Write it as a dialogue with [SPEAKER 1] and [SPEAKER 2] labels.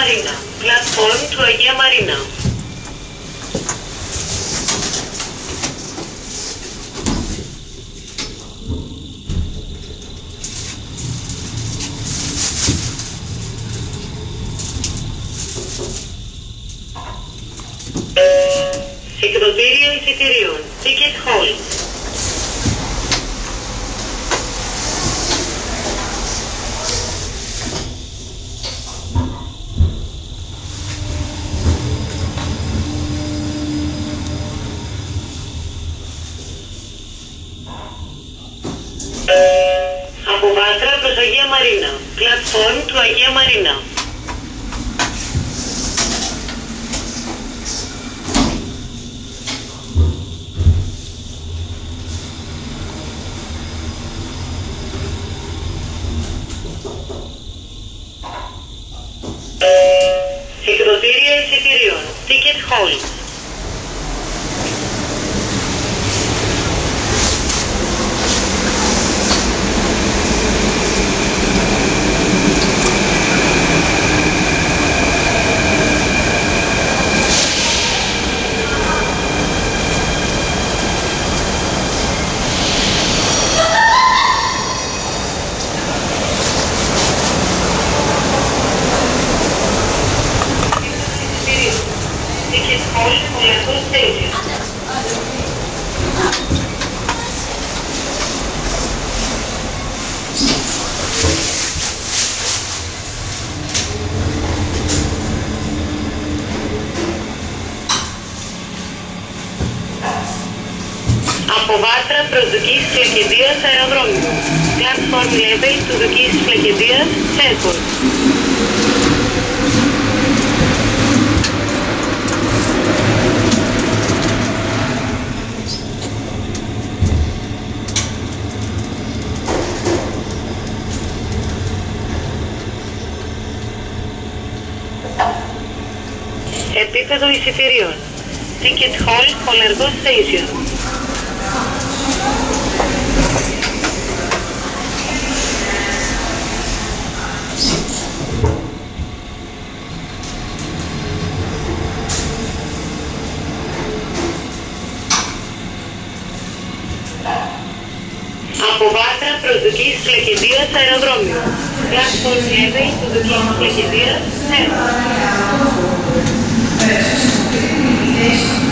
[SPEAKER 1] Μαρίνα. Platform του Αγία Μαρίνα. Εκδοτήριο εισιτηρίων. Ticket hall. Από Βάτρα προς Αγία Μαρίνα. Πλατφόρμ του Αγία Μαρίνα. Εκδοτήριο εισιτηρίων. Ticket hall. Holargos station. Από Βάτρα προς Δουκής Φλακεντίας αεροδρόμιο. Platform level του Δουκής Φλακεντίας Airport. Επίπεδο εισιτηρίων. Ticket hall Holargos station. Από Βάτρα προς Δουκής Φλακεντίας αεροδρόμιο. Platform level του Δουκής Φλακεντίας Airport.